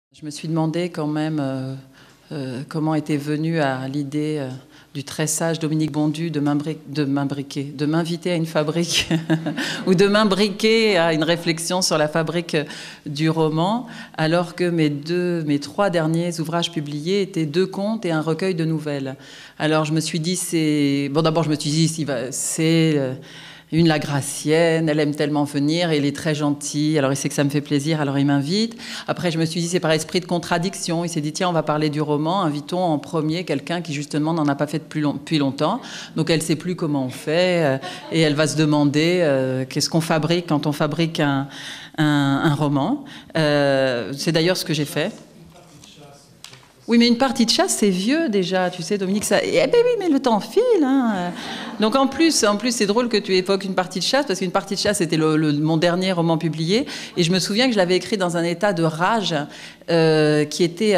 Je me suis demandé quand même comment était venue à l'idée du très sage Dominique Bondu de m'inviter à une fabrique ou de m'imbriquer à une réflexion sur la fabrique du roman, alors que mes trois derniers ouvrages publiés étaient 2 contes et un recueil de nouvelles. Alors je me suis dit, d'abord je me suis dit, c'est une Lagracienne, elle aime tellement venir, et il est très gentil, alors il sait que ça me fait plaisir, alors il m'invite. Après, je me suis dit, c'est par esprit de contradiction. Il s'est dit, tiens, on va parler du roman, invitons en premier quelqu'un qui, justement, n'en a pas fait depuis longtemps. Donc, elle ne sait plus comment on fait, et elle va se demander qu'est-ce qu'on fabrique quand on fabrique un roman. C'est d'ailleurs ce que j'ai fait. Oui, mais une partie de chasse, c'est vieux déjà, tu sais, Dominique. Eh ben oui, mais le temps file. Hein. Donc en plus, c'est drôle que tu évoques une partie de chasse, parce qu'une partie de chasse, c'était mon dernier roman publié. Et je me souviens que je l'avais écrit dans un état de rage qui était...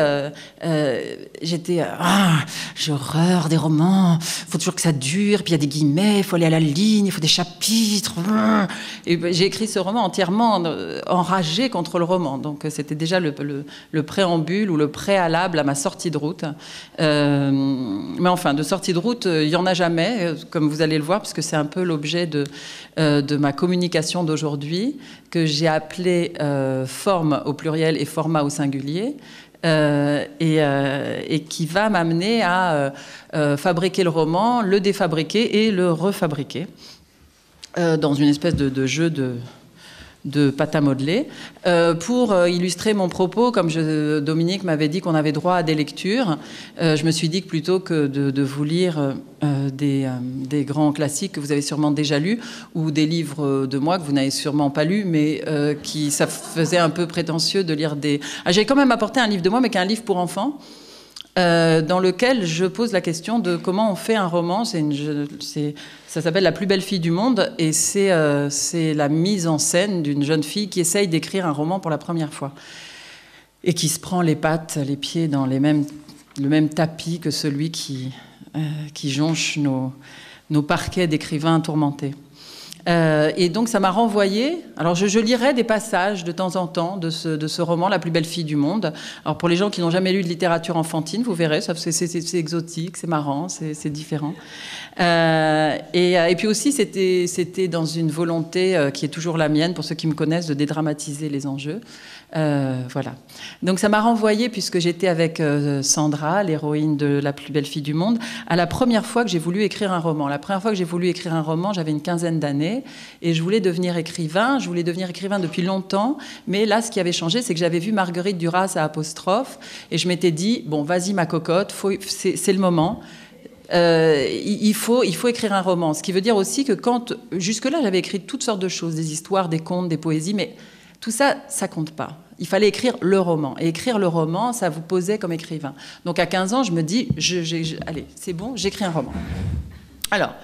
j'ai horreur des romans. Il faut toujours que ça dure, puis il y a des guillemets, il faut aller à la ligne, il faut des chapitres. Et j'ai écrit ce roman entièrement enragé contre le roman. Donc c'était déjà le préambule ou le préalable à ma sortie de route. Mais enfin, de sortie de route, il n'y en a jamais, comme vous allez le voir, parce que c'est un peu l'objet de ma communication d'aujourd'hui, que j'ai appelé forme au pluriel et format au singulier, et qui va m'amener à fabriquer le roman, le défabriquer et le refabriquer, dans une espèce de jeu de pâte à modeler. Pour illustrer mon propos, comme Dominique m'avait dit qu'on avait droit à des lectures, je me suis dit que plutôt que de vous lire des grands classiques que vous avez sûrement déjà lus, ou des livres de moi que vous n'avez sûrement pas lus, mais ça faisait un peu prétentieux de lire des... j'ai quand même apporté un livre de moi, mais qui est un livre pour enfants, dans lequel je pose la question de comment on fait un roman. Ça s'appelle La plus belle fille du monde, et c'est la mise en scène d'une jeune fille qui essaye d'écrire un roman pour la première fois et qui se prend les pieds dans le même tapis que celui qui jonche nos parquets d'écrivains tourmentés. Et donc ça m'a renvoyé. Alors je lirai des passages de temps en temps de ce roman, La plus belle fille du monde. Alors pour les gens qui n'ont jamais lu de littérature enfantine, vous verrez, c'est exotique, c'est marrant, c'est différent. Et puis aussi c'était dans une volonté qui est toujours la mienne, pour ceux qui me connaissent, de dédramatiser les enjeux. Voilà. Donc ça m'a renvoyé, puisque j'étais avec Sandra, l'héroïne de La plus belle fille du monde, à la première fois que j'ai voulu écrire un roman. La première fois que j'ai voulu écrire un roman, j'avais une 15aine d'années, et je voulais devenir écrivain. Je voulais devenir écrivain depuis longtemps, mais là, ce qui avait changé, c'est que j'avais vu Marguerite Duras à Apostrophe, et je m'étais dit, bon, vas-y ma cocotte, c'est le moment. Il faut écrire un roman. Ce qui veut dire aussi que jusque-là, j'avais écrit toutes sortes de choses, des histoires, des contes, des poésies, mais tout ça, ça compte pas. Il fallait écrire le roman. Et écrire le roman, ça vous posait comme écrivain. Donc à 15 ans, je me dis, allez, c'est bon, j'écris un roman. Alors,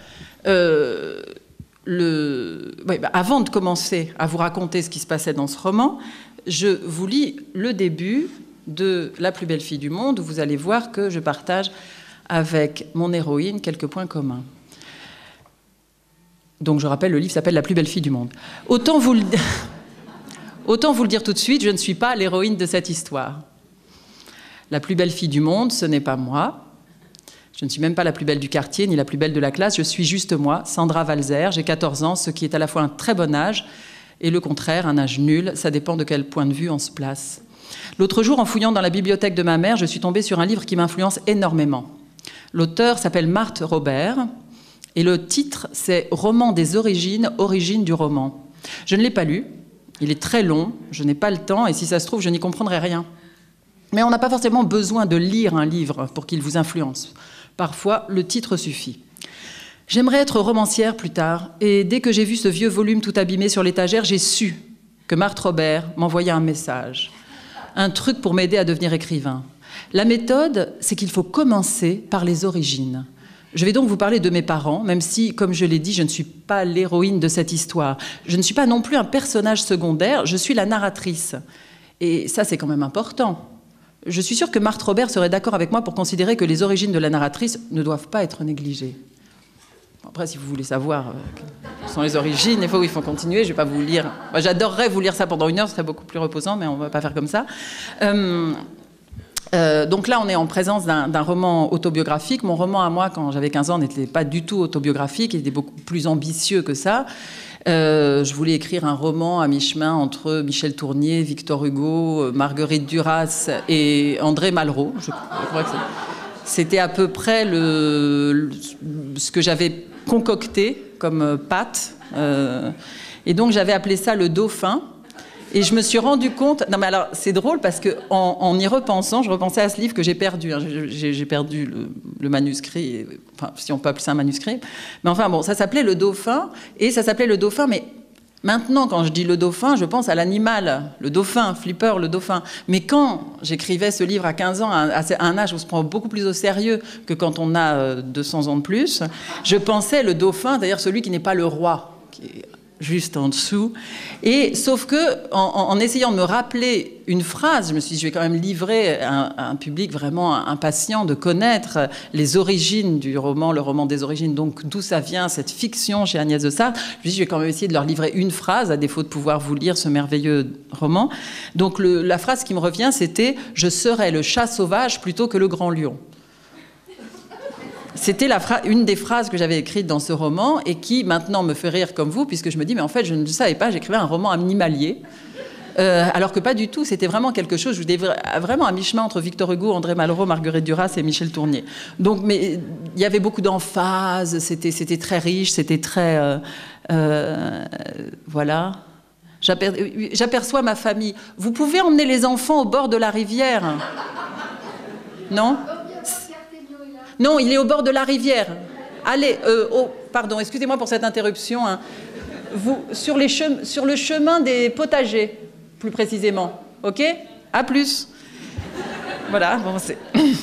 avant de commencer à vous raconter ce qui se passait dans ce roman, je vous lis le début de La plus belle fille du monde, où vous allez voir que je partage avec mon héroïne quelques points communs. Donc je rappelle, le livre s'appelle La plus belle fille du monde. Autant vous le dire tout de suite, je ne suis pas l'héroïne de cette histoire. La plus belle fille du monde, ce n'est pas moi. Je ne suis même pas la plus belle du quartier, ni la plus belle de la classe. Je suis juste moi, Sandra Valzer. J'ai 14 ans, ce qui est à la fois un très bon âge et le contraire, un âge nul. Ça dépend de quel point de vue on se place. L'autre jour, en fouillant dans la bibliothèque de ma mère, je suis tombée sur un livre qui m'influence énormément. L'auteur s'appelle Marthe Robert, et le titre, c'est « Roman des origines, origine du roman ». Je ne l'ai pas lu. Il est très long, je n'ai pas le temps, et si ça se trouve, je n'y comprendrai rien. Mais on n'a pas forcément besoin de lire un livre pour qu'il vous influence. Parfois, le titre suffit. J'aimerais être romancière plus tard, et dès que j'ai vu ce vieux volume tout abîmé sur l'étagère, j'ai su que Marthe Robert m'envoyait un message, un truc pour m'aider à devenir écrivain. La méthode, c'est qu'il faut commencer par les origines. Je vais donc vous parler de mes parents, même si, comme je l'ai dit, je ne suis pas l'héroïne de cette histoire. Je ne suis pas non plus un personnage secondaire, je suis la narratrice. Et ça, c'est quand même important. Je suis sûre que Marthe Robert serait d'accord avec moi pour considérer que les origines de la narratrice ne doivent pas être négligées. Après, si vous voulez savoir quelles sont les origines, des fois, il faut continuer. Je ne vais pas vous lire. Moi, j'adorerais vous lire ça pendant 1 heure, ce serait beaucoup plus reposant, mais on ne va pas faire comme ça. Donc là, on est en présence d'un roman autobiographique. Mon roman à moi, quand j'avais 15 ans, n'était pas du tout autobiographique. Il était beaucoup plus ambitieux que ça. Je voulais écrire un roman à mi-chemin entre Michel Tournier, Victor Hugo, Marguerite Duras et André Malraux. Je crois que c'était à peu près ce que j'avais concocté comme pâte. Et donc, j'avais appelé ça le Dauphin. Et je me suis rendu compte... Non, mais alors, c'est drôle parce qu'en y repensant, je repensais à ce livre que j'ai perdu. Hein. J'ai perdu le manuscrit, enfin, si on peut appeler ça un manuscrit. Mais enfin, bon, ça s'appelait Le Dauphin. Et ça s'appelait Le Dauphin, mais maintenant, quand je dis Le Dauphin, je pense à l'animal, le dauphin, Flipper, le dauphin. Mais quand j'écrivais ce livre à 15 ans, à un âge où on se prend beaucoup plus au sérieux que quand on a 200 ans de plus, je pensais le dauphin, d'ailleurs celui qui n'est pas le roi, qui est juste en dessous. Et sauf que, en essayant de me rappeler une phrase, je me suis dit, je vais quand même livrer un public vraiment impatient de connaître les origines du roman, le roman des origines, donc d'où ça vient, cette fiction chez Agnès de Sarthe. Je me suis dit, je vais quand même essayer de leur livrer une phrase, à défaut de pouvoir vous lire ce merveilleux roman. Donc la phrase qui me revient, c'était « Je serai le chat sauvage plutôt que le grand lion ». C'était une des phrases que j'avais écrites dans ce roman et qui maintenant me fait rire comme vous, puisque je me dis, mais en fait, je ne savais pas, j'écrivais un roman animalier, alors que pas du tout, c'était vraiment quelque chose, je vous vraiment à mi-chemin entre Victor Hugo, André Malraux, Marguerite Duras et Michel Tournier. Donc, mais il y avait beaucoup d'emphase, c'était très riche, c'était très... voilà. J'aperçois ma famille. Vous pouvez emmener les enfants au bord de la rivière? Non ? Non, il est au bord de la rivière. Allez, pardon, excusez-moi pour cette interruption. Hein. Sur le chemin des potagers, plus précisément. OK ? À plus. Voilà, bon, c'est...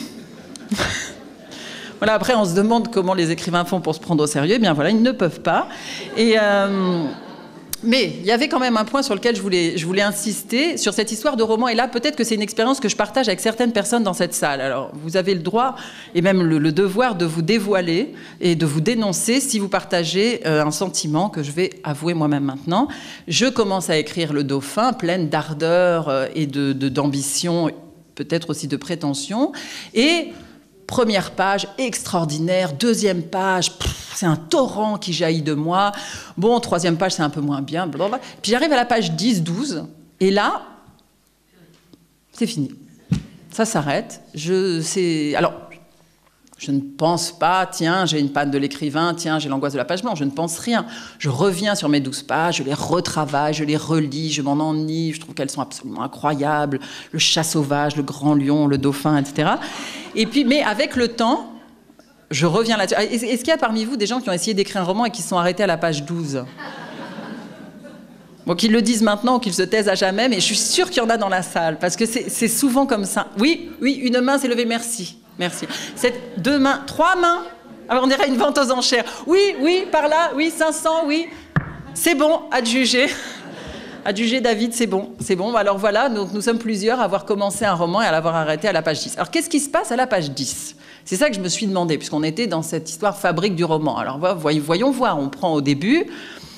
Voilà, après, on se demande comment les écrivains font pour se prendre au sérieux. Eh bien, voilà, ils ne peuvent pas. Et... Mais il y avait quand même un point sur lequel je voulais insister, sur cette histoire de roman. Et là, peut-être que c'est une expérience que je partage avec certaines personnes dans cette salle. Alors, vous avez le droit et même le devoir de vous dévoiler et de vous dénoncer si vous partagez un sentiment que je vais avouer moi-même maintenant. Je commence à écrire Le Dauphin, pleine d'ardeur et d'ambition, peut-être aussi de prétention. Et... première page, extraordinaire. Deuxième page, c'est un torrent qui jaillit de moi. Bon, troisième page, c'est un peu moins bien. Blablabla. Puis j'arrive à la page 10, 12. Et là, c'est fini. Ça s'arrête. Alors, je ne pense pas, tiens, j'ai une panne de l'écrivain, tiens, j'ai l'angoisse de la page blanche. Je ne pense rien. Je reviens sur mes 12 pages, je les retravaille, je les relis, je m'en ennuie, je trouve qu'elles sont absolument incroyables. Le chat sauvage, le grand lion, le dauphin, etc. Et puis, mais avec le temps, je reviens là-dessus. Est-ce qu'il y a parmi vous des gens qui ont essayé d'écrire un roman et qui se sont arrêtés à la page 12 ? Bon, qu'ils le disent maintenant ou qu'ils se taisent à jamais, mais je suis sûre qu'il y en a dans la salle, parce que c'est souvent comme ça. Oui, une main s'est levée, merci. Merci. C'est 2 mains, 3 mains. Alors on dirait une vente aux enchères. Oui, par là, oui, 500, oui. C'est bon, adjugé. Adjugé David, c'est bon. Alors voilà, donc nous sommes plusieurs à avoir commencé un roman et à l'avoir arrêté à la page 10. Alors qu'est-ce qui se passe à la page 10 ? C'est ça que je me suis demandé, puisqu'on était dans cette histoire fabrique du roman. Alors voyons voir, on prend au début...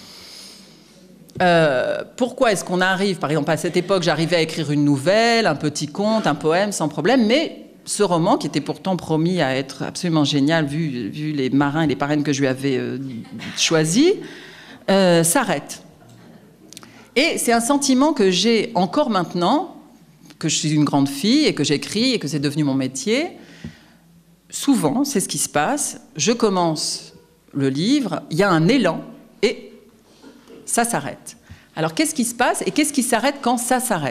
pourquoi est-ce qu'on arrive, par exemple à cette époque, j'arrivais à écrire une nouvelle, un petit conte, un poème sans problème, mais ce roman, qui était pourtant promis à être absolument génial, vu les marins et les parraines que je lui avais choisis, s'arrête. Et c'est un sentiment que j'ai encore maintenant, que je suis une grande fille et que j'écris et que c'est devenu mon métier. Souvent, c'est ce qui se passe. Je commence le livre, il y a un élan et ça s'arrête. Alors, qu'est-ce qui se passe et qu'est-ce qui s'arrête quand ça s'arrête ?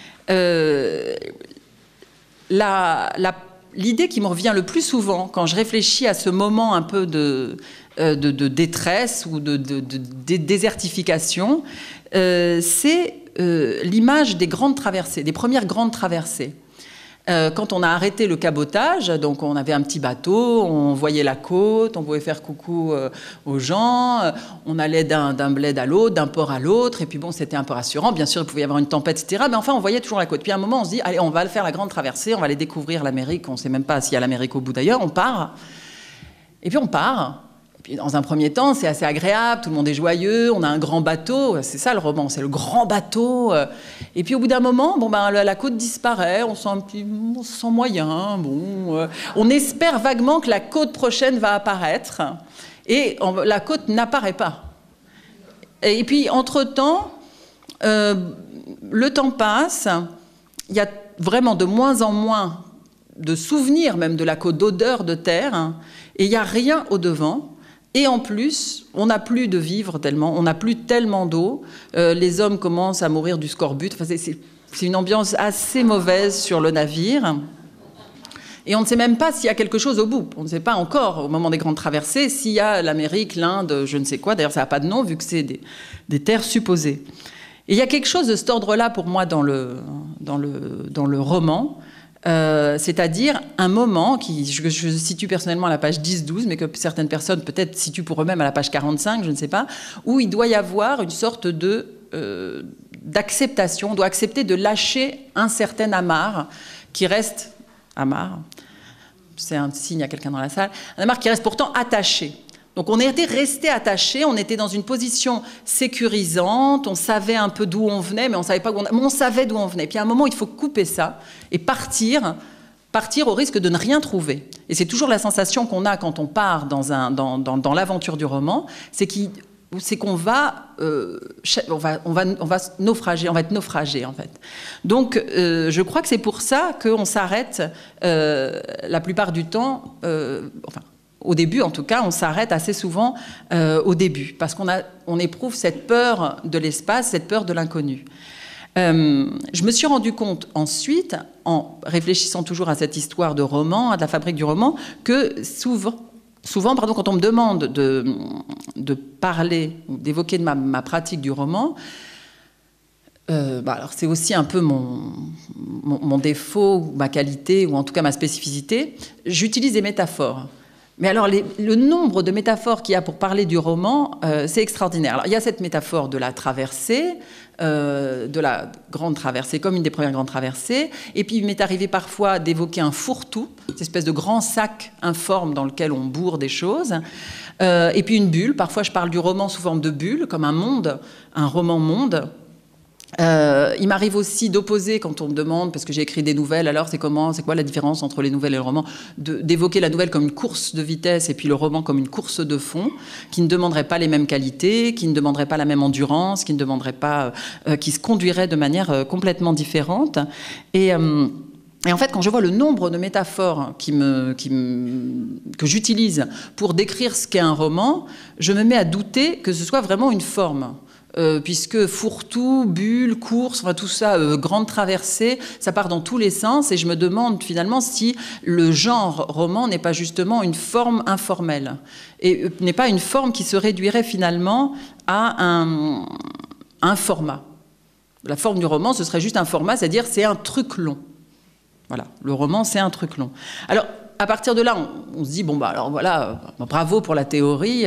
L'idée qui me revient le plus souvent quand je réfléchis à ce moment un peu de détresse ou de désertification, c'est l'image des grandes traversées, des premières grandes traversées. Quand on a arrêté le cabotage, donc on avait un petit bateau, on voyait la côte, on pouvait faire coucou aux gens, on allait d'un bled à l'autre, d'un port à l'autre, et puis bon, c'était un peu rassurant, bien sûr, il pouvait y avoir une tempête, etc., mais enfin, on voyait toujours la côte. Puis à un moment, on se dit, allez, on va faire la grande traversée, on va aller découvrir l'Amérique, on ne sait même pas s'il y a l'Amérique au bout d'ailleurs, on part, et puis on part, Puis dans un premier temps, c'est assez agréable, tout le monde est joyeux, on a un grand bateau, c'est ça le roman, c'est le grand bateau. Et puis au bout d'un moment, bon, ben, la côte disparaît, on se sent moyen, bon, on espère vaguement que la côte prochaine va apparaître, et la côte n'apparaît pas. Et puis entre-temps, le temps passe, il y a vraiment de moins en moins de souvenirs même de la côte, d'odeur de terre, hein, et il n'y a rien au-devant. Et en plus, on n'a plus de vivres tellement, on n'a plus tellement d'eau. Les hommes commencent à mourir du scorbut. Enfin, c'est une ambiance assez mauvaise sur le navire. Et on ne sait même pas s'il y a quelque chose au bout. On ne sait pas encore, au moment des grandes traversées, s'il y a l'Amérique, l'Inde, je ne sais quoi. D'ailleurs, ça n'a pas de nom, vu que c'est des terres supposées. Et il y a quelque chose de cet ordre-là, pour moi, dans le roman. C'est-à-dire un moment qui, je situe personnellement à la page 10-12, mais que certaines personnes peut-être situent pour eux-mêmes à la page 45, je ne sais pas, où il doit y avoir une sorte d'acceptation, on doit accepter de lâcher un certain amarre qui reste, amarre, c'est un signe à quelqu'un dans la salle, un amarre qui reste pourtant attaché. Donc on était resté attaché, on était dans une position sécurisante, on savait un peu d'où on venait, mais on savait pas où on savait d'où on venait. Puis à un moment, il faut couper ça et partir au risque de ne rien trouver. Et c'est toujours la sensation qu'on a quand on part dans l'aventure du roman, c'est qu'on va naufrager, on va être naufragé en fait. Donc je crois que c'est pour ça qu'on s'arrête la plupart du temps, au début, en tout cas, on s'arrête assez souvent au début, parce qu'on éprouve cette peur de l'espace, cette peur de l'inconnu. Je me suis rendu compte ensuite, en réfléchissant toujours à cette histoire de roman, à la fabrique du roman, que souvent, quand on me demande de parler, d'évoquer ma pratique du roman, alors c'est aussi un peu mon défaut, ma qualité, ou en tout cas ma spécificité, j'utilise des métaphores. Mais alors, le nombre de métaphores qu'il y a pour parler du roman, c'est extraordinaire. Alors, il y a cette métaphore de la traversée, de la grande traversée, comme une des premières grandes traversées. Et puis, il m'est arrivé parfois d'évoquer un fourre-tout, cette espèce de grand sac informe dans lequel on bourre des choses. Et puis, une bulle. Parfois, je parle du roman sous forme de bulle, comme un monde, un roman-monde. Il m'arrive aussi d'opposer, quand on me demande, parce que j'ai écrit des nouvelles, alors c'est quoi la différence entre les nouvelles et le roman, d'évoquer la nouvelle comme une course de vitesse et puis le roman comme une course de fond, qui ne demanderait pas les mêmes qualités, qui ne demanderait pas la même endurance, qui se conduirait de manière complètement différente. Et en fait, quand je vois le nombre de métaphores que j'utilise pour décrire ce qu'est un roman, je me mets à douter que ce soit vraiment une forme. Puisque fourre-tout, bulle, course, enfin tout ça, grande traversée, ça part dans tous les sens, et je me demande finalement si le genre roman n'est pas justement une forme informelle, et n'est pas une forme qui se réduirait finalement à un format. La forme du roman, ce serait juste un format, c'est-à-dire c'est un truc long. Voilà, le roman, c'est un truc long. Alors, à partir de là, on se dit, bon, bah alors voilà, bravo pour la théorie,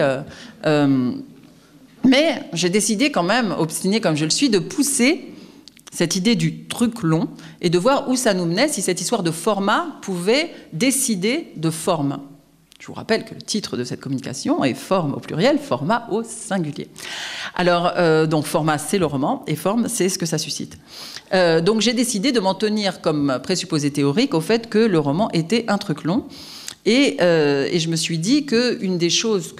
mais j'ai décidé quand même, obstinée comme je le suis, de pousser cette idée du truc long et de voir où ça nous menait, si cette histoire de format pouvait décider de forme. Je vous rappelle que le titre de cette communication est forme au pluriel, format au singulier. Alors, donc format, c'est le roman, et forme, c'est ce que ça suscite. Donc j'ai décidé de m'en tenir comme présupposé théorique au fait que le roman était un truc long. Et je me suis dit qu'une des choses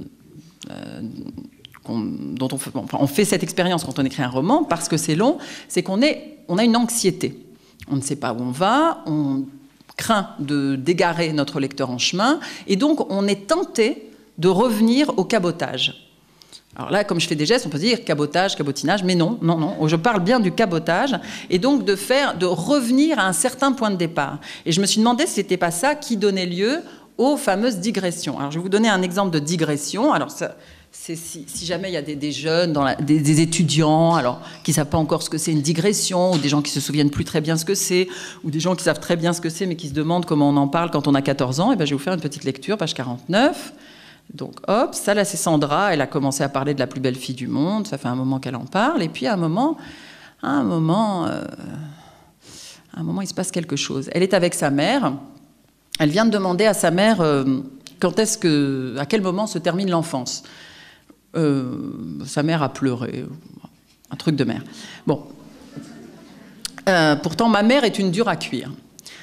dont on fait cette expérience quand on écrit un roman, parce que c'est long, c'est qu'on a une anxiété. On ne sait pas où on va, on craint d'égarer notre lecteur en chemin, et donc on est tenté de revenir au cabotage. Alors là, comme je fais des gestes, on peut dire cabotage, cabotinage, mais non, je parle bien du cabotage, et donc de revenir à un certain point de départ. Et je me suis demandé si ce n'était pas ça qui donnait lieu aux fameuses digressions. Alors je vais vous donner un exemple de digression. Alors ça, c'est si jamais il y a des jeunes, des étudiants qui ne savent pas encore ce que c'est une digression, ou des gens qui ne se souviennent plus très bien ce que c'est, ou des gens qui savent très bien ce que c'est, mais qui se demandent comment on en parle quand on a 14 ans, et bien, je vais vous faire une petite lecture, page 49. Donc, hop, ça là, c'est Sandra, elle a commencé à parler de la plus belle fille du monde, ça fait un moment qu'elle en parle, et puis à un moment, il se passe quelque chose. Elle est avec sa mère, elle vient de demander à sa mère À quel moment se termine l'enfance? Sa mère a pleuré, un truc de mère. Bon. Pourtant, ma mère est une dure à cuire.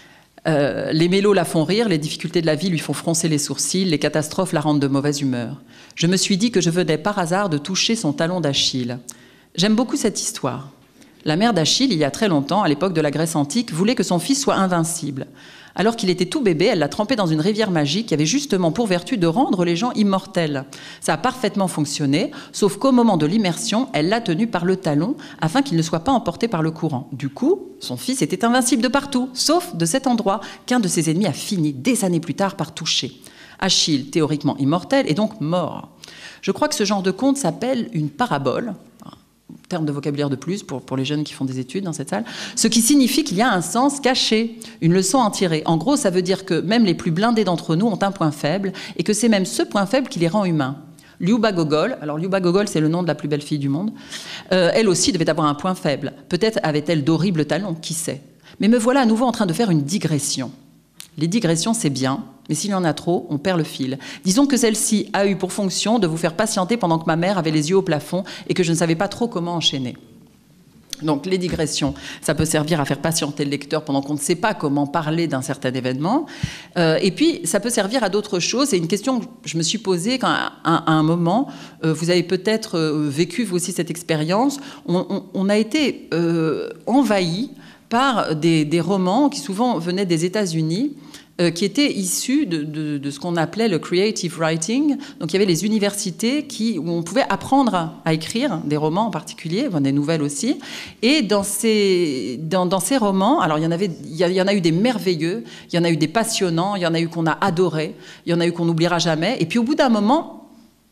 Les mélos la font rire, les difficultés de la vie lui font froncer les sourcils, les catastrophes la rendent de mauvaise humeur. Je me suis dit que je venais par hasard de toucher son talon d'Achille. J'aime beaucoup cette histoire. La mère d'Achille, il y a très longtemps, à l'époque de la Grèce antique, voulait que son fils soit invincible. Alors qu'il était tout bébé, elle l'a trempé dans une rivière magique qui avait justement pour vertu de rendre les gens immortels. Ça a parfaitement fonctionné, sauf qu'au moment de l'immersion, elle l'a tenu par le talon afin qu'il ne soit pas emporté par le courant. Du coup, son fils était invincible de partout, sauf de cet endroit qu'un de ses ennemis a fini des années plus tard par toucher. Achille, théoriquement immortel, est donc mort. Je crois que ce genre de conte s'appelle une parabole. Terme de vocabulaire de plus pour les jeunes qui font des études dans cette salle, ce qui signifie qu'il y a un sens caché, une leçon à en tirer. En gros, ça veut dire que même les plus blindés d'entre nous ont un point faible et que c'est même ce point faible qui les rend humains. Liuba Gogol, alors Liuba Gogol, c'est le nom de la plus belle fille du monde, elle aussi devait avoir un point faible. Peut-être avait-elle d'horribles talons, qui sait. Mais me voilà à nouveau en train de faire une digression. Les digressions, c'est bien, mais s'il y en a trop, on perd le fil. Disons que celle-ci a eu pour fonction de vous faire patienter pendant que ma mère avait les yeux au plafond et que je ne savais pas trop comment enchaîner. Donc les digressions, ça peut servir à faire patienter le lecteur pendant qu'on ne sait pas comment parler d'un certain événement. Et puis, ça peut servir à d'autres choses. C'est une question que je me suis posée quand, à un moment, vous avez peut-être vécu vous aussi cette expérience. On a été envahi par des romans qui souvent venaient des États-Unis, qui étaient issus de ce qu'on appelait le creative writing. Donc il y avait les universités où on pouvait apprendre à écrire des romans en particulier, des nouvelles aussi. Et dans ces romans, alors il y en a eu des merveilleux, il y en a eu des passionnants, il y en a eu qu'on a adoré, il y en a eu qu'on n'oubliera jamais. Et puis au bout d'un moment,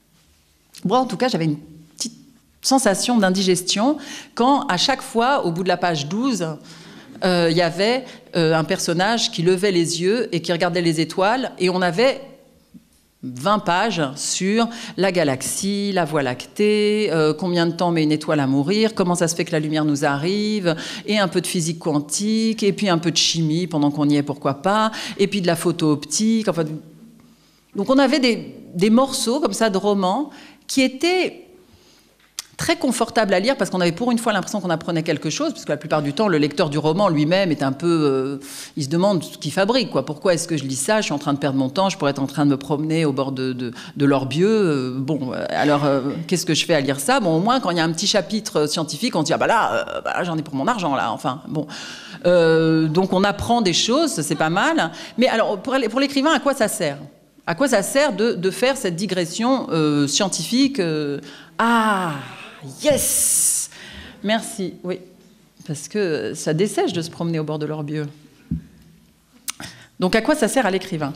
moi en tout cas j'avais une petite sensation d'indigestion quand à chaque fois, au bout de la page 12, il y avait un personnage qui levait les yeux et qui regardait les étoiles, et on avait 20 pages sur la galaxie, la Voie lactée, combien de temps met une étoile à mourir, comment ça se fait que la lumière nous arrive, et un peu de physique quantique, et puis un peu de chimie pendant qu'on y est, pourquoi pas, et puis de la photo optique. Enfin, donc on avait des morceaux comme ça de romans qui étaient très confortable à lire parce qu'on avait pour une fois l'impression qu'on apprenait quelque chose, parce que la plupart du temps, le lecteur du roman lui-même est un peu... il se demande ce qu'il fabrique, quoi. Pourquoi est-ce que je lis ça? Je suis en train de perdre mon temps, je pourrais être en train de me promener au bord de l'Orbieu. Qu'est-ce que je fais à lire ça? Bon, au moins, quand il y a un petit chapitre scientifique, on se dit, ah bah là, j'en ai pour mon argent, là. Enfin, bon. Donc, on apprend des choses, c'est pas mal. Mais alors, pour l'écrivain, à quoi ça sert? À quoi ça sert de faire cette digression scientifique yes! Merci, oui. Parce que ça dessèche de se promener au bord de l'Orbieu. Donc à quoi ça sert à l'écrivain?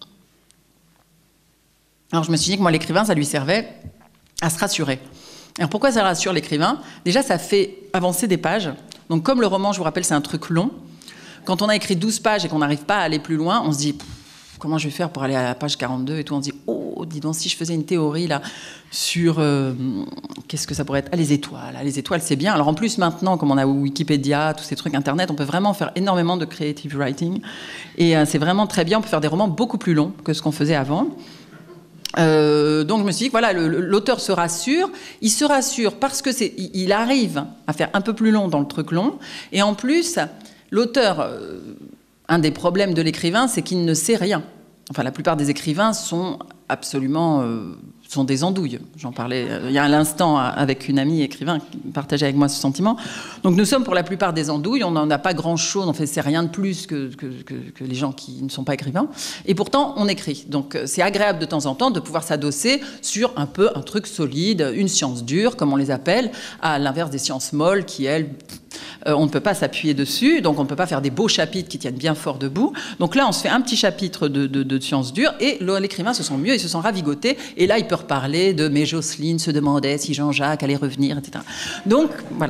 Alors je me suis dit que moi, l'écrivain, ça lui servait à se rassurer. Alors pourquoi ça rassure l'écrivain? Déjà, ça fait avancer des pages. Donc comme le roman, je vous rappelle, c'est un truc long. Quand on a écrit 12 pages et qu'on n'arrive pas à aller plus loin, on se dit... comment je vais faire pour aller à la page 42 et tout? On se dit, oh, dis donc, si je faisais une théorie là sur qu'est-ce que ça pourrait être? Ah, les étoiles. Ah, les étoiles, c'est bien. Alors en plus, maintenant, comme on a Wikipédia, tous ces trucs Internet, on peut vraiment faire énormément de creative writing. Et c'est vraiment très bien. On peut faire des romans beaucoup plus longs que ce qu'on faisait avant. Donc je me suis dit que voilà, l'auteur se rassure. Il se rassure parce que il arrive à faire un peu plus long dans le truc long. Et en plus, l'auteur... un des problèmes de l'écrivain, c'est qu'il ne sait rien. Enfin, la plupart des écrivains sont absolument... sont des andouilles. J'en parlais il y a un instant avec une amie écrivain qui partageait avec moi ce sentiment. Donc nous sommes pour la plupart des andouilles, on n'en a pas grand-chose, on fait c'est rien de plus que les gens qui ne sont pas écrivains. Et pourtant, on écrit. Donc c'est agréable de temps en temps de pouvoir s'adosser sur un truc solide, une science dure, comme on les appelle, à l'inverse des sciences molles qui, elles... on ne peut pas s'appuyer dessus, donc on ne peut pas faire des beaux chapitres qui tiennent bien fort debout. Donc là, on se fait un petit chapitre de sciences dures et l'écrivain se sent mieux, il se sent ravigoté. Et là, il peut reparler de « Mais Jocelyne se demandait si Jean-Jacques allait revenir, etc. » Donc, voilà.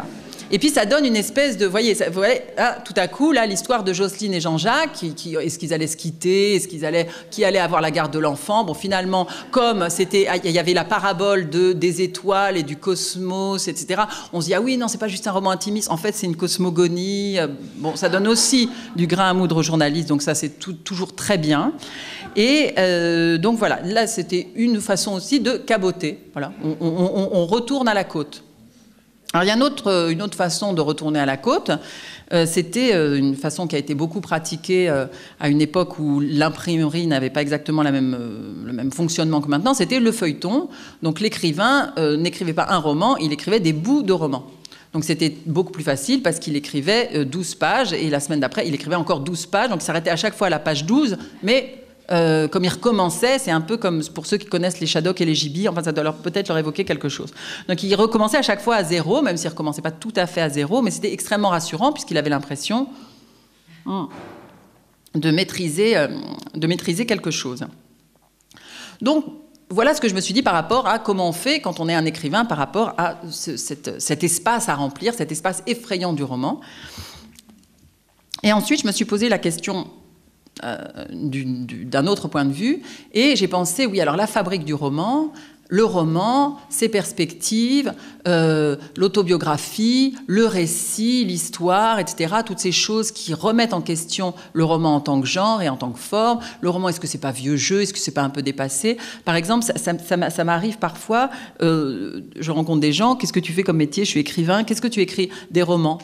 Et puis ça donne une espèce de, vous voyez, là, tout à coup, là, l'histoire de Jocelyne et Jean-Jacques, est-ce qu'ils allaient se quitter, qui allait avoir la garde de l'enfant. Bon, finalement, comme il y avait la parabole des étoiles et du cosmos, etc. On se dit, ah oui, non, c'est pas juste un roman intimiste. En fait, c'est une cosmogonie. Bon, ça donne aussi du grain à moudre aux journalistes, donc ça, c'est toujours très bien. Et donc voilà, là, c'était une façon aussi de caboter. Voilà, on retourne à la côte. Alors, il y a une autre façon de retourner à la côte. C'était une façon qui a été beaucoup pratiquée à une époque où l'imprimerie n'avait pas exactement le même fonctionnement que maintenant. C'était le feuilleton. Donc, l'écrivain n'écrivait pas un roman, il écrivait des bouts de romans. Donc, c'était beaucoup plus facile parce qu'il écrivait 12 pages et la semaine d'après, il écrivait encore 12 pages. Donc, il s'arrêtait à chaque fois à la page 12, mais... comme il recommençait, c'est un peu comme pour ceux qui connaissent les Shadocks et les Gibi, enfin ça doit peut-être leur évoquer quelque chose. Donc il recommençait à chaque fois à zéro, même s'il ne recommençait pas tout à fait à zéro, mais c'était extrêmement rassurant puisqu'il avait l'impression de maîtriser quelque chose. Donc voilà ce que je me suis dit par rapport à comment on fait quand on est un écrivain par rapport à cet espace à remplir, cet espace effrayant du roman. Et ensuite je me suis posé la question... d'un autre point de vue, et j'ai pensé, oui, alors la fabrique du roman, le roman, ses perspectives, l'autobiographie, le récit, l'histoire, etc., toutes ces choses qui remettent en question le roman en tant que genre et en tant que forme. Le roman, est-ce que c'est pas vieux jeu, est-ce que c'est pas un peu dépassé? Par exemple, ça m'arrive parfois, je rencontre des gens, qu'est-ce que tu fais comme métier? Je suis écrivain, qu'est-ce que tu écris? Des romans.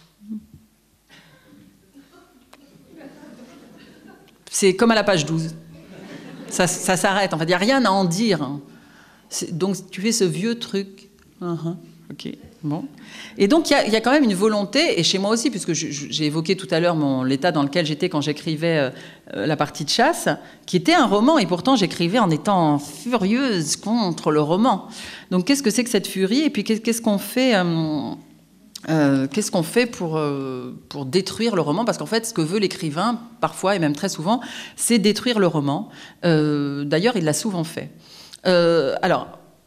C'est comme à la page 12. Ça s'arrête. En fait, il n'y a rien à en dire. Donc, tu fais ce vieux truc. OK. Bon. Et donc, il y a quand même une volonté, et chez moi aussi, puisque j'ai évoqué tout à l'heure l'état dans lequel j'étais quand j'écrivais la partie de chasse, qui était un roman, et pourtant, j'écrivais en étant furieuse contre le roman. Donc, qu'est-ce que c'est que cette furie? Et puis, qu'est-ce qu'on fait... qu'est-ce qu'on fait pour détruire le roman? Parce qu'en fait, ce que veut l'écrivain, parfois, et même très souvent, c'est détruire le roman. D'ailleurs, il l'a souvent fait. Alors,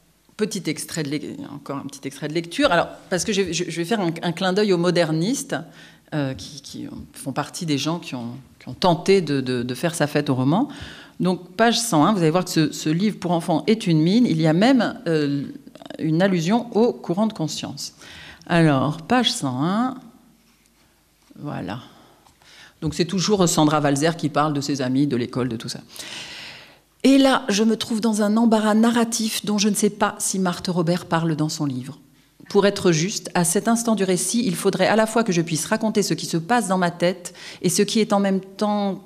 encore un petit extrait de lecture. Alors, parce que je vais faire un clin d'œil aux modernistes, qui font partie des gens qui ont tenté de faire sa fête au roman. Donc, page 101, vous allez voir que ce livre pour enfants est une mine. Il y a même une allusion au courant de conscience. Alors, page 101, voilà. Donc c'est toujours Sandra Walser qui parle de ses amis, de l'école, de tout ça. Et là, je me trouve dans un embarras narratif dont je ne sais pas si Marthe Robert parle dans son livre. Pour être juste, à cet instant du récit, il faudrait à la fois que je puisse raconter ce qui se passe dans ma tête et ce qui est en même temps...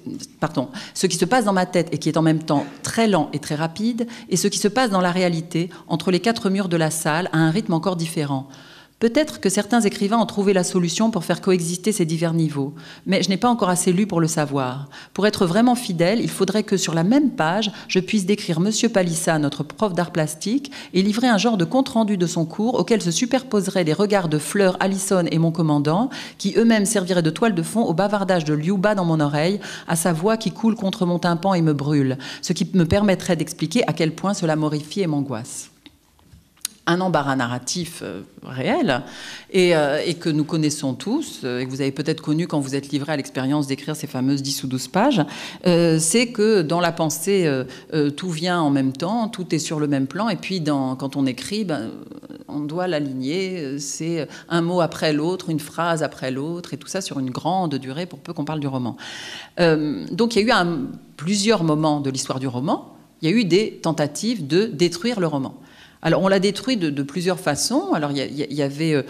ce qui se passe dans ma tête et qui est en même temps très lent et très rapide, et ce qui se passe dans la réalité, entre les 4 murs de la salle, à un rythme encore différent. Peut-être que certains écrivains ont trouvé la solution pour faire coexister ces divers niveaux, mais je n'ai pas encore assez lu pour le savoir. Pour être vraiment fidèle, il faudrait que sur la même page, je puisse décrire Monsieur Palissa, notre prof d'art plastique, et livrer un genre de compte-rendu de son cours auquel se superposeraient les regards de Fleur, Allison et mon commandant, qui eux-mêmes serviraient de toile de fond au bavardage de Liuba dans mon oreille, à sa voix qui coule contre mon tympan et me brûle, ce qui me permettrait d'expliquer à quel point cela m'horrifie et m'angoisse. Un embarras narratif réel et que nous connaissons tous et que vous avez peut-être connu quand vous êtes livré à l'expérience d'écrire ces fameuses 10 ou 12 pages, c'est que dans la pensée, tout vient en même temps, tout est sur le même plan, et puis quand on écrit, on doit l'aligner, c'est un mot après l'autre, une phrase après l'autre, et tout ça sur une grande durée pour peu qu'on parle du roman. Donc il y a eu plusieurs moments de l'histoire du roman, il y a eu des tentatives de détruire le roman. Alors, on l'a détruit de plusieurs façons. Alors, il y avait...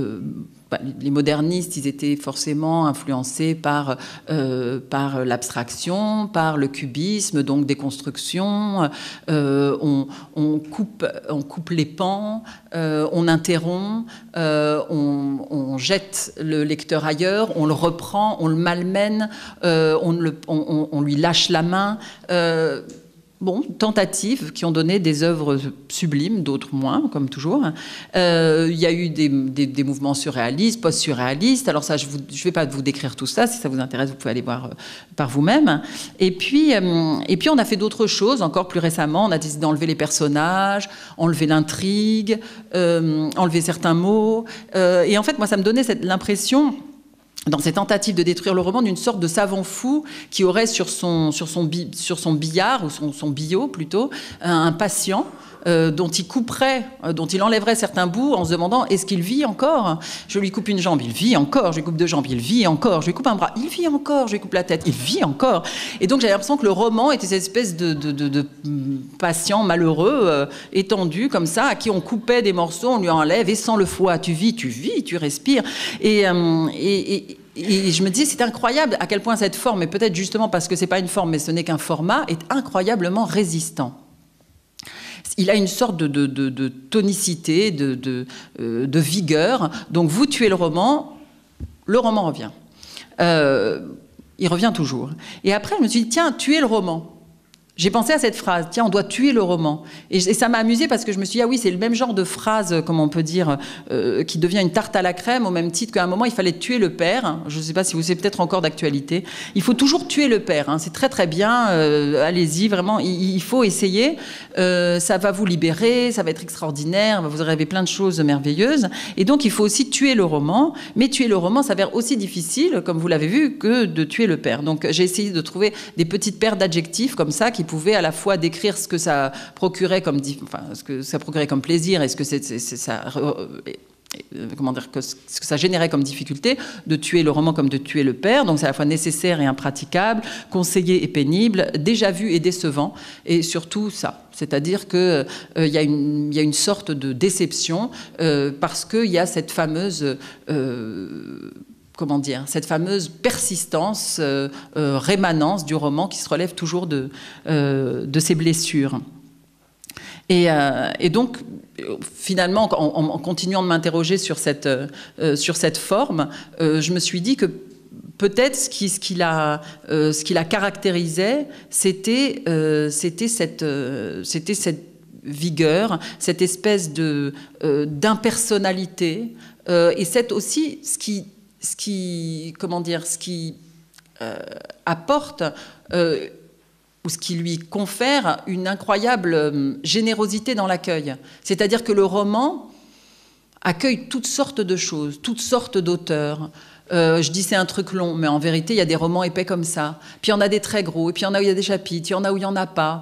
les modernistes, ils étaient forcément influencés par l'abstraction, par le cubisme, donc des constructions. On coupe les pans, on interrompt, on jette le lecteur ailleurs, on le reprend, on le malmène, on lui lâche la main... bon, tentatives qui ont donné des œuvres sublimes, d'autres moins, comme toujours. Il y a eu des mouvements surréalistes, post-surréalistes. Alors ça, je ne vais pas vous décrire tout ça. Si ça vous intéresse, vous pouvez aller voir par vous-même. Et puis, on a fait d'autres choses, encore plus récemment. On a décidé d'enlever les personnages, enlever l'intrigue, enlever certains mots. Et en fait, moi, ça me donnait l'impression, dans ces tentatives de détruire le roman, d'une sorte de savant fou qui aurait sur son billard, ou son billot plutôt, un patient dont il couperait, dont il enlèverait certains bouts en se demandant est-ce qu'il vit encore? Je lui coupe une jambe, il vit encore. Je lui coupe deux jambes, il vit encore. Je lui coupe un bras, il vit encore. Je lui coupe la tête, il vit encore. Et donc j'avais l'impression que le roman était cette espèce de patient malheureux, étendu comme ça, à qui on coupait des morceaux, on lui enlève, et sans le foie, tu vis, tu respires. Et je me disais, c'est incroyable à quel point cette forme, et peut-être justement parce que c'est pas une forme, mais ce n'est qu'un format, est incroyablement résistant. Il a une sorte de tonicité, de vigueur. Donc vous tuez le roman revient. Il revient toujours. Et après, je me suis dit, tiens, tuer le roman. J'ai pensé à cette phrase, tiens, on doit tuer le roman. Et ça m'a amusée parce que je me suis dit, ah oui, c'est le même genre de phrase, comment on peut dire, qui devient une tarte à la crème, au même titre qu'à un moment, il fallait tuer le père. Je ne sais pas si c'est peut-être encore d'actualité. Il faut toujours tuer le père, hein. C'est très très bien, allez-y, vraiment, il faut essayer. Ça va vous libérer, ça va être extraordinaire, vous rêver plein de choses merveilleuses. Et donc, il faut aussi tuer le roman. Mais tuer le roman s'avère aussi difficile, comme vous l'avez vu, que de tuer le père. Donc, j'ai essayé de trouver des petites paires d'adjectifs comme ça, qui pouvait à la fois décrire ce que ça procurait comme, ce que ça procurait comme plaisir et ce que comment dire, ce que ça générait comme difficulté, de tuer le roman comme de tuer le père. Donc c'est à la fois nécessaire et impraticable, conseillé et pénible, déjà vu et décevant, et surtout ça. C'est-à-dire qu'il y a une sorte de déception parce qu'il y a cette fameuse... comment dire, cette fameuse persistance, rémanence du roman qui se relève toujours de ses blessures. Et donc, finalement, en continuant de m'interroger sur cette forme, je me suis dit que peut-être ce qui la caractérisait, c'était cette vigueur, cette espèce d'impersonnalité, et c'est aussi ce qui apporte ou ce qui lui confère une incroyable générosité dans l'accueil. C'est-à-dire que le roman accueille toutes sortes de choses, toutes sortes d'auteurs. Je dis c'est un truc long, mais en vérité, il y a des romans épais comme ça. Puis il y en a des très gros, et puis il y en a où il y a des chapitres, il y en a où il n'y en a pas.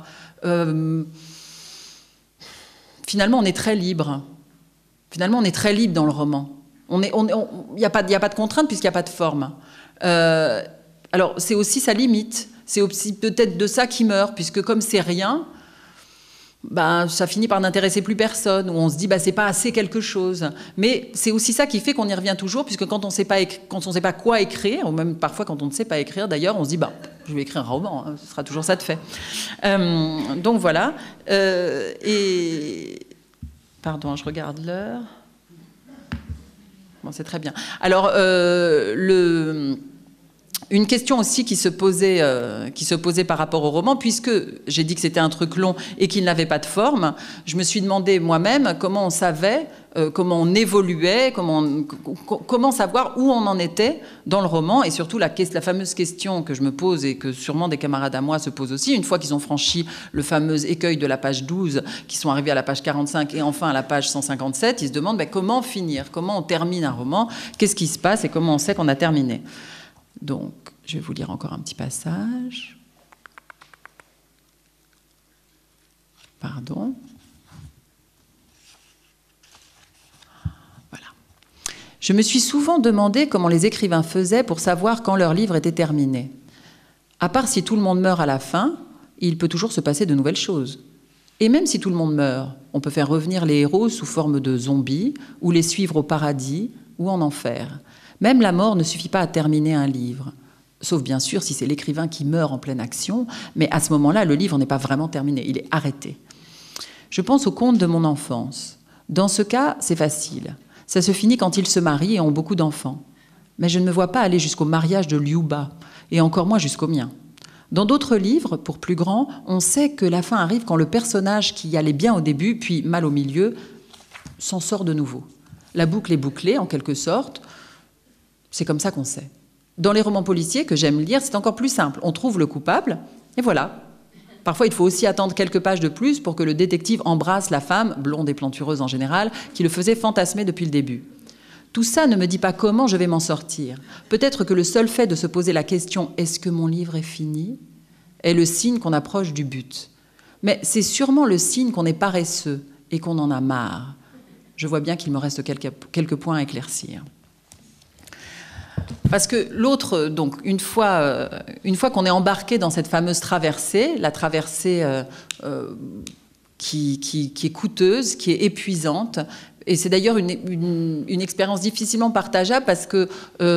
Finalement, on est très libre. Finalement, on est très libre dans le roman. Il n'y a pas de contrainte puisqu'il n'y a pas de forme. Alors, c'est aussi sa limite. C'est aussi peut-être de ça qui meurt, puisque comme c'est rien, ça finit par n'intéresser plus personne, ou on se dit c'est pas assez quelque chose. Mais c'est aussi ça qui fait qu'on y revient toujours, puisque quand on sait pas quoi écrire, ou même parfois quand on ne sait pas écrire, d'ailleurs, on se dit je vais écrire un roman, hein, ce sera toujours ça de fait. Donc voilà. Pardon, je regarde l'heure. Bon, c'est très bien. Alors, une question aussi qui se posait par rapport au roman, puisque j'ai dit que c'était un truc long et qu'il n'avait pas de forme, je me suis demandé moi-même comment on savait, comment on évoluait, comment savoir où on en était dans le roman, et surtout la fameuse question que je me pose et que sûrement des camarades à moi se posent aussi, une fois qu'ils ont franchi le fameux écueil de la page 12, qu'ils sont arrivés à la page 45 et enfin à la page 157, ils se demandent comment finir, comment on termine un roman, qu'est-ce qui se passe et comment on sait qu'on a terminé. Donc, je vais vous lire encore un petit passage. Pardon. Voilà. Je me suis souvent demandé comment les écrivains faisaient pour savoir quand leur livre était terminé. À part si tout le monde meurt à la fin, il peut toujours se passer de nouvelles choses. Et même si tout le monde meurt, on peut faire revenir les héros sous forme de zombies, ou les suivre au paradis ou en enfer. Même la mort ne suffit pas à terminer un livre. Sauf bien sûr si c'est l'écrivain qui meurt en pleine action, mais à ce moment-là, le livre n'est pas vraiment terminé, il est arrêté. Je pense aux contes de mon enfance. Dans ce cas, c'est facile. Ça se finit quand ils se marient et ont beaucoup d'enfants. Mais je ne me vois pas aller jusqu'au mariage de Liuba, et encore moins jusqu'au mien. Dans d'autres livres, pour plus grands, on sait que la fin arrive quand le personnage qui allait bien au début, puis mal au milieu, s'en sort de nouveau. La boucle est bouclée, en quelque sorte. C'est comme ça qu'on sait. Dans les romans policiers que j'aime lire, c'est encore plus simple. On trouve le coupable, et voilà. Parfois, il faut aussi attendre quelques pages de plus pour que le détective embrasse la femme, blonde et plantureuse en général, qui le faisait fantasmer depuis le début. Tout ça ne me dit pas comment je vais m'en sortir. Peut-être que le seul fait de se poser la question « Est-ce que mon livre est fini ?» est le signe qu'on approche du but. Mais c'est sûrement le signe qu'on est paresseux et qu'on en a marre. Je vois bien qu'il me reste quelques points à éclaircir. Parce que l'autre, donc, une fois qu'on est embarqué dans cette fameuse traversée, la traversée qui est coûteuse, qui est épuisante, et c'est d'ailleurs une expérience difficilement partageable parce que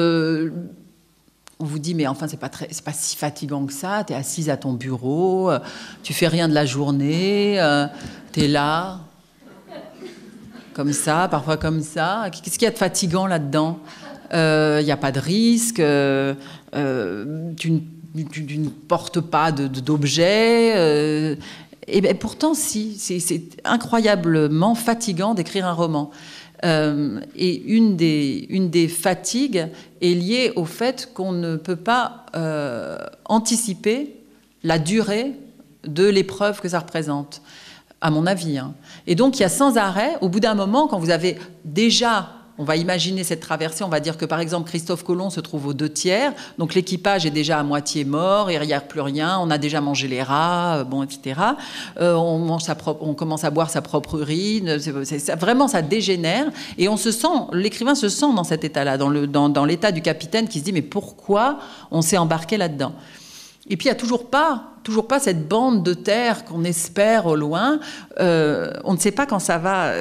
on vous dit, mais enfin, c'est pas si fatigant que ça, tu es assise à ton bureau, tu fais rien de la journée, tu es là, comme ça, parfois comme ça. Qu'est-ce qu'il y a de fatigant là-dedans ? Il n'y a pas de risque, tu ne portes pas d'objets. Et bien, pourtant, si, c'est incroyablement fatigant d'écrire un roman. Et une des fatigues est liée au fait qu'on ne peut pas anticiper la durée de l'épreuve que ça représente, à mon avis. Et donc, il y a sans arrêt, au bout d'un moment, quand vous avez déjà... On va imaginer cette traversée, on va dire que par exemple Christophe Colomb se trouve aux 2/3, donc l'équipage est déjà à moitié mort, il n'y a plus rien, on a déjà mangé les rats, bon, etc. On commence à boire sa propre urine, vraiment ça dégénère, et l'écrivain se sent dans cet état-là, dans l'état du capitaine qui se dit mais pourquoi on s'est embarqué là-dedans ? Et puis il n'y a toujours pas cette bande de terre qu'on espère au loin. On ne sait pas quand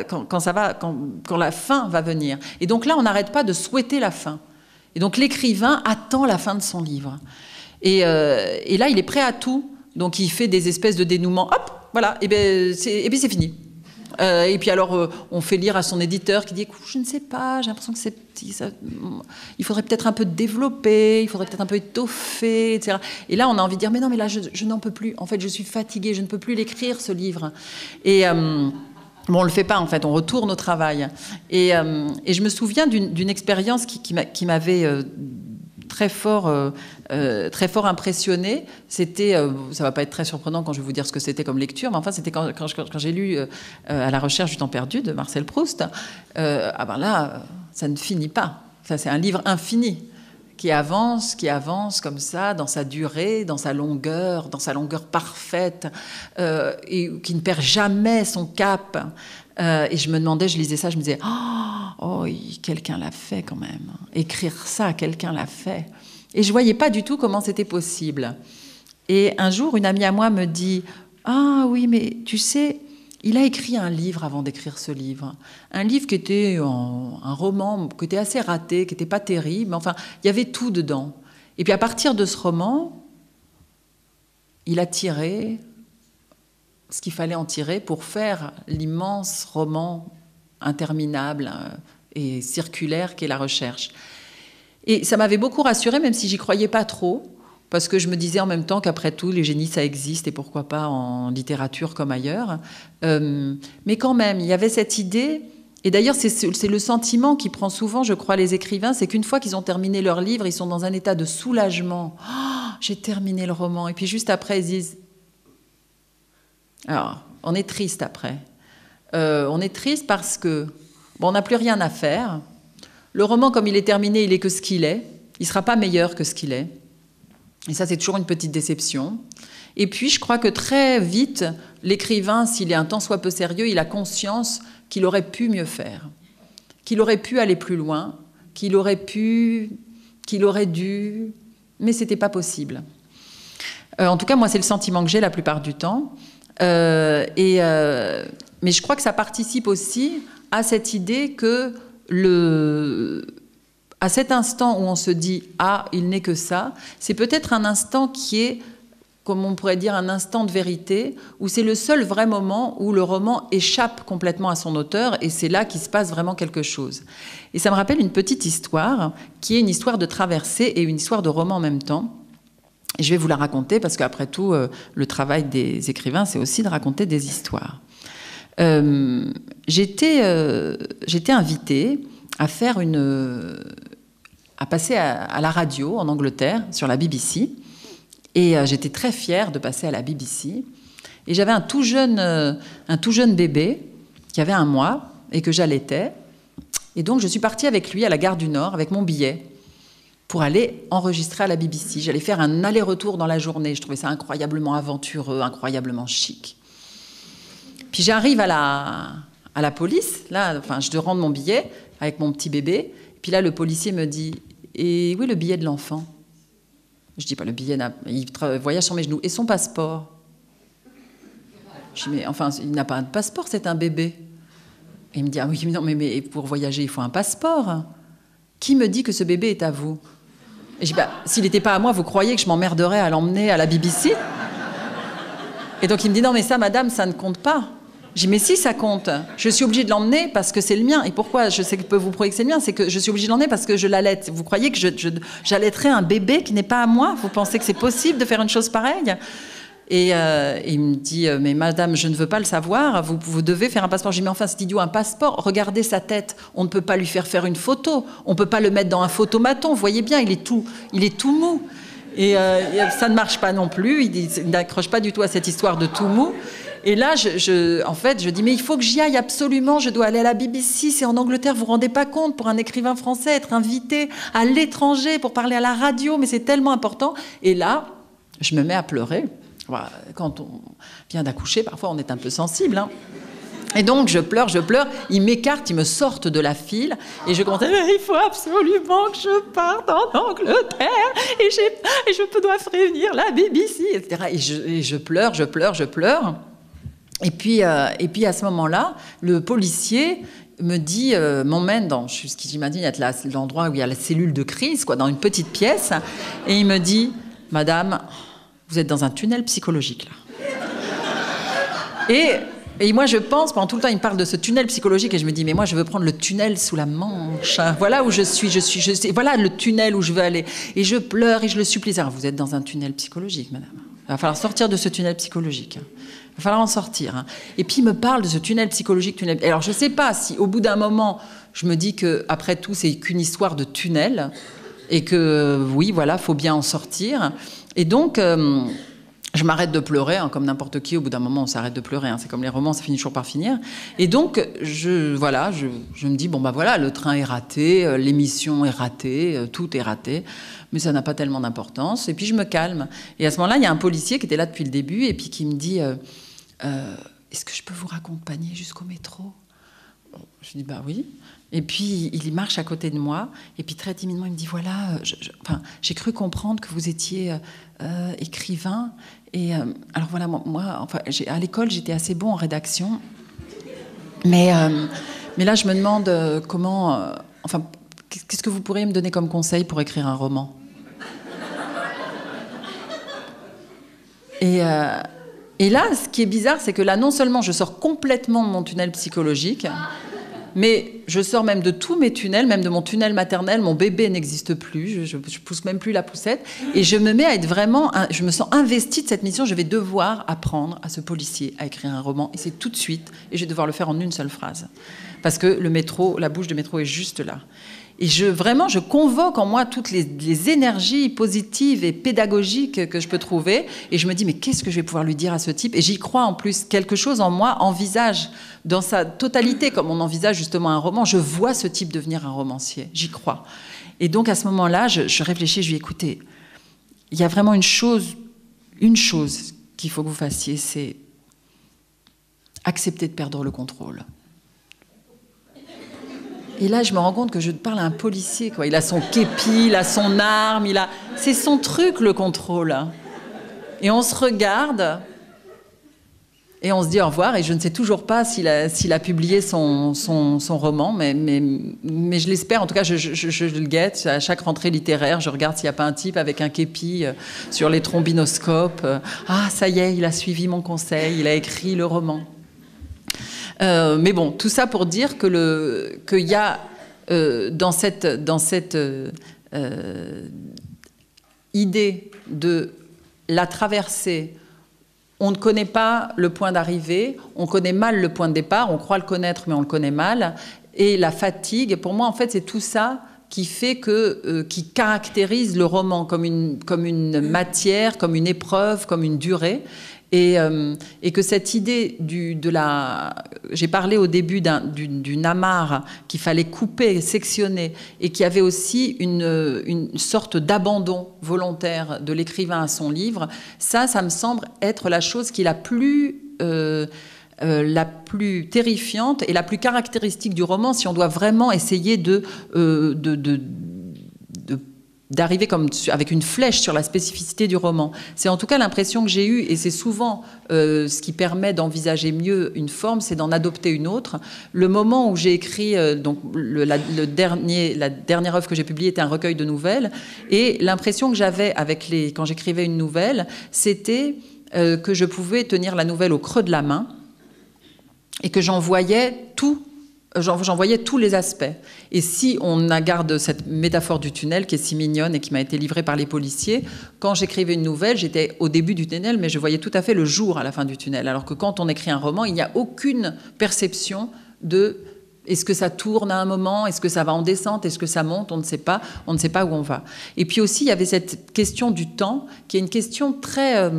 la fin va venir. Et donc là, on n'arrête pas de souhaiter la fin. Et donc l'écrivain attend la fin de son livre. Et là, il est prêt à tout. Donc il fait des espèces de dénouements. Hop, voilà, et puis c'est fini. Et puis alors, on fait lire à son éditeur qui dit « Je ne sais pas, j'ai l'impression que il faudrait peut-être un peu développer, il faudrait peut-être un peu étoffer, etc. » Et là, on a envie de dire « Mais non, mais là, je n'en peux plus. En fait, je suis fatiguée, je ne peux plus l'écrire, ce livre. » Et bon, on ne le fait pas, en fait, on retourne au travail. Et je me souviens d'une expérience qui m'avait... très fort impressionné. C'était, ça va pas être très surprenant quand je vais vous dire ce que c'était comme lecture, mais enfin c'était quand j'ai lu À la recherche du temps perdu de Marcel Proust. Ah ben là, ça ne finit pas. Ça, c'est un livre infini qui avance comme ça dans sa durée, dans sa longueur parfaite, et qui ne perd jamais son cap. Et je me demandais, je lisais ça, je me disais oh, quelqu'un l'a fait quand même. Écrire ça, quelqu'un l'a fait. Et je voyais pas du tout comment c'était possible. Et un jour, une amie à moi me dit ah oui, mais tu sais, il a écrit un livre avant d'écrire ce livre. Un livre qui était un roman, qui était assez raté, qui n'était pas terrible, mais enfin, il y avait tout dedans. Et puis à partir de ce roman, il a tiré ce qu'il fallait en tirer pour faire l'immense roman interminable et circulaire qu'est La recherche. Et ça m'avait beaucoup rassurée, même si j'y croyais pas trop, parce que je me disais en même temps qu'après tout, les génies, ça existe, et pourquoi pas en littérature comme ailleurs. Mais quand même, il y avait cette idée, et d'ailleurs c'est le sentiment qui prend souvent, je crois, les écrivains, c'est qu'une fois qu'ils ont terminé leur livre, ils sont dans un état de soulagement. Oh, j'ai terminé le roman. Et puis juste après, ils disent... Alors, on est triste après. On est triste parce que on n'a plus rien à faire. Le roman, comme il est terminé, il est que ce qu'il est. Il ne sera pas meilleur que ce qu'il est. Et ça, c'est toujours une petite déception. Et puis, je crois que très vite, l'écrivain, s'il est un tant soit peu sérieux, il a conscience qu'il aurait pu mieux faire, qu'il aurait pu aller plus loin, qu'il aurait dû, mais ce n'était pas possible. En tout cas, moi, c'est le sentiment que j'ai la plupart du temps. Mais je crois que ça participe aussi à cette idée que à cet instant où on se dit « Ah, il n'est que ça », c'est peut-être un instant qui est, comme on pourrait dire, un instant de vérité, où c'est le seul vrai moment où le roman échappe complètement à son auteur, et c'est là qu'il se passe vraiment quelque chose. Et ça me rappelle une petite histoire, qui est une histoire de traversée et une histoire de roman en même temps. Et je vais vous la raconter parce qu'après tout, le travail des écrivains, c'est aussi de raconter des histoires. J'étais invitée à faire à passer à la radio en Angleterre, sur la BBC. Et j'étais très fière de passer à la BBC. Et j'avais un tout jeune bébé qui avait 1 mois et que j'allaitais. Et donc, je suis partie avec lui à la gare du Nord avec mon billet pour aller enregistrer à la BBC. J'allais faire un aller-retour dans la journée. Je trouvais ça incroyablement aventureux, incroyablement chic. Puis j'arrive à la police. Là, enfin, je dois rendre mon billet avec mon petit bébé. Puis là, le policier me dit « Et où est le billet de l'enfant ?» Je dis « Pas le billet, il voyage sur mes genoux. Et son passeport ?» Je dis « Mais enfin, il n'a pas de passeport, c'est un bébé. » Et il me dit « Ah oui, non, mais pour voyager, il faut un passeport. Qui me dit que ce bébé est à vous ?» Et je dis bah, « S'il n'était pas à moi, vous croyez que je m'emmerderais à l'emmener à la BBC ?» Et donc il me dit « Non, mais ça, madame, ça ne compte pas. » Je dis « Mais si, ça compte. Je suis obligée de l'emmener parce que c'est le mien. Et pourquoi je sais que vous prouver que c'est le mien? C'est que je suis obligée de l'emmener parce que je l'allaite. Vous croyez que j'allaiterais un bébé qui n'est pas à moi? Vous pensez que c'est possible de faire une chose pareille ?» Et il me dit « Mais madame, je ne veux pas le savoir, vous devez faire un passeport. » Je dis « Mais enfin, c'est idiot, un passeport. Regardez sa tête. On ne peut pas lui faire une photo. On ne peut pas le mettre dans un photomaton. Vous voyez bien, il est tout mou. » Et ça ne marche pas non plus. Il n'accroche pas du tout à cette histoire de tout mou. Et là, en fait, je dis « Mais il faut que j'y aille absolument. Je dois aller à la BBC. C'est en Angleterre. Vous ne vous rendez pas compte, pour un écrivain français, être invité à l'étranger pour parler à la radio. Mais c'est tellement important. » Et là, je me mets à pleurer. Quand on vient d'accoucher, parfois on est un peu sensible. Hein. Et donc je pleure, ils m'écartent, ils me sortent de la file, et je commence à dire, il faut absolument que je parte en Angleterre, et je dois prévenir la BBC, etc. Et je pleure. Et puis à ce moment-là, le policier me dit, m'emmène dans ce qu'imagine être l'endroit où il y a la cellule de crise, dans une petite pièce, et il me dit, madame, vous êtes dans un tunnel psychologique, là. Et moi, je pense, pendant tout le temps, il me parle de ce tunnel psychologique, et je me dis, mais moi, je veux prendre le tunnel sous la Manche. Voilà où je suis, voilà le tunnel où je veux aller. Et je pleure et je le supplie. Alors, vous êtes dans un tunnel psychologique, madame. Il va falloir sortir de ce tunnel psychologique. Il va falloir en sortir. Et puis, il me parle de ce tunnel psychologique. Alors, je ne sais pas si, au bout d'un moment, je me dis qu'après tout, c'est qu'une histoire de tunnel, et que, oui, voilà, il faut bien en sortir. Et donc, je m'arrête de pleurer, comme n'importe qui. Au bout d'un moment, on s'arrête de pleurer. C'est comme les romans, ça finit toujours par finir. Et donc, je me dis, bon, bah voilà, le train est raté, l'émission est ratée, tout est raté. Mais ça n'a pas tellement d'importance. Et puis, je me calme. Et à ce moment-là, il y a un policier qui était là depuis le début et puis qui me dit, est-ce que je peux vous raccompagner jusqu'au métro? Je dis, bah oui. Et puis, il marche à côté de moi, et puis très timidement, il me dit, voilà, j'ai cru comprendre que vous étiez écrivain, et alors voilà, moi à l'école, j'étais assez bon en rédaction, mais là, je me demande comment, qu'est-ce que vous pourriez me donner comme conseil pour écrire un roman? Et là, ce qui est bizarre, c'est que là, non seulement je sors complètement de mon tunnel psychologique, mais je sors même de tous mes tunnels, même de mon tunnel maternel. Mon bébé n'existe plus, je pousse même plus la poussette. Et je me mets à être vraiment... Je me sens investie de cette mission. Je vais devoir apprendre à ce policier à écrire un roman. Et c'est tout de suite. Et je vais devoir le faire en une seule phrase. Parce que le métro, la bouche de métro est juste là. Et je convoque en moi toutes les énergies positives et pédagogiques que je peux trouver. Et je me dis, mais qu'est-ce que je vais pouvoir lui dire à ce type? Et j'y crois en plus. Quelque chose en moi envisage dans sa totalité, comme on envisage justement un roman. Je vois ce type devenir un romancier. J'y crois. Et donc à ce moment-là, je réfléchis, je lui dis, écoutez, il y a vraiment une chose qu'il faut que vous fassiez, c'est accepter de perdre le contrôle. Et là, je me rends compte que je parle à un policier, quoi. Il a son képi, il a son arme, c'est son truc, le contrôle. Et on se regarde et on se dit au revoir. Et je ne sais toujours pas s'il a publié son roman, mais je l'espère. En tout cas, je le guette. À chaque rentrée littéraire, je regarde s'il n'y a pas un type avec un képi sur les trombinoscopes. Ah, ça y est, il a suivi mon conseil, il a écrit le roman. Mais bon, tout ça pour dire qu'il y a dans cette idée de la traversée, on ne connaît pas le point d'arrivée, on connaît mal le point de départ, on croit le connaître mais on le connaît mal, et la fatigue, pour moi en fait c'est tout ça qui fait qui caractérise le roman comme une matière, comme une épreuve, comme une durée. Et que cette idée j'ai parlé au début d'une amarre qu'il fallait couper, sectionner, et qui avait aussi une sorte d'abandon volontaire de l'écrivain à son livre, ça me semble être la chose qui est la plus terrifiante et la plus caractéristique du roman, si on doit vraiment essayer d'arriver avec une flèche sur la spécificité du roman. C'est en tout cas l'impression que j'ai eue, et c'est souvent ce qui permet d'envisager mieux une forme, c'est d'en adopter une autre. Le moment où j'ai écrit, donc la dernière œuvre que j'ai publiée était un recueil de nouvelles, et l'impression que j'avais quand j'écrivais une nouvelle, c'était que je pouvais tenir la nouvelle au creux de la main, et que j'en voyais tous les aspects. Et si on garde cette métaphore du tunnel qui est si mignonne et qui m'a été livrée par les policiers, quand j'écrivais une nouvelle, j'étais au début du tunnel, mais je voyais tout à fait le jour à la fin du tunnel. Alors que quand on écrit un roman, il n'y a aucune perception de est-ce que ça tourne à un moment, est-ce que ça va en descente, est-ce que ça monte, on ne sait pas où on va. Et puis aussi, il y avait cette question du temps, qui est une question très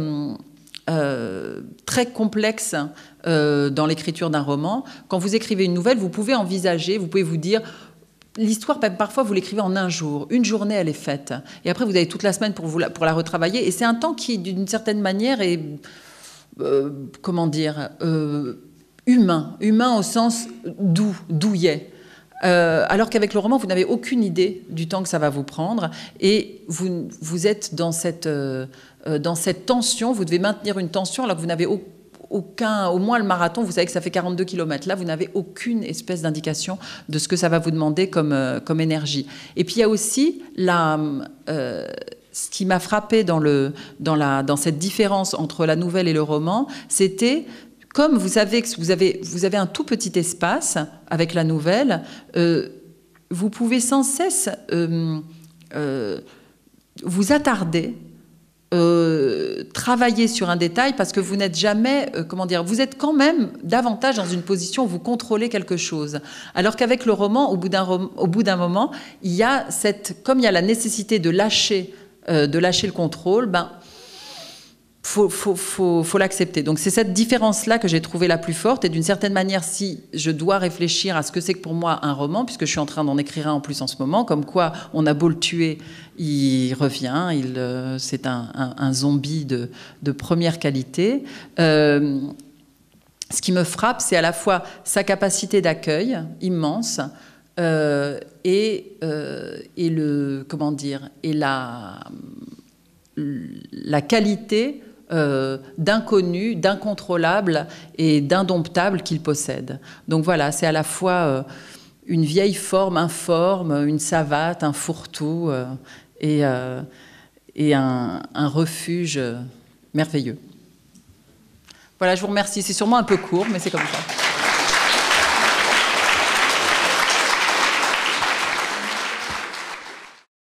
complexe dans l'écriture d'un roman. Quand vous écrivez une nouvelle, vous pouvez vous dire, l'histoire, parfois vous l'écrivez en un jour, une journée elle est faite, et après vous avez toute la semaine pour la retravailler, et c'est un temps qui d'une certaine manière est humain au sens douillet. Alors qu'avec le roman, vous n'avez aucune idée du temps que ça va vous prendre, et vous êtes dans cette tension, vous devez maintenir une tension alors que vous n'avez au moins le marathon, vous savez que ça fait 42 km. Là, vous n'avez aucune espèce d'indication de ce que ça va vous demander comme énergie. Et puis il y a aussi ce qui m'a frappé dans cette différence entre la nouvelle et le roman, c'était comme vous savez que vous avez un tout petit espace avec la nouvelle, vous pouvez sans cesse vous attarder, travailler sur un détail, parce que vous n'êtes jamais, vous êtes quand même davantage dans une position où vous contrôlez quelque chose. Alors qu'avec le roman, au bout d'un moment, comme il y a la nécessité de lâcher le contrôle, faut l'accepter. Donc c'est cette différence-là que j'ai trouvée la plus forte, et d'une certaine manière, si je dois réfléchir à ce que c'est que pour moi un roman, puisque je suis en train d'en écrire un en plus en ce moment, comme quoi on a beau le tuer, il revient, c'est un zombie de première qualité. Ce qui me frappe, c'est à la fois sa capacité d'accueil immense, et la qualité d'inconnu, d'incontrôlable et d'indomptable qu'il possède. Donc voilà, c'est à la fois une vieille forme informe, une savate, un fourre-tout, et un refuge merveilleux. Voilà, je vous remercie. C'est sûrement un peu court, mais c'est comme ça.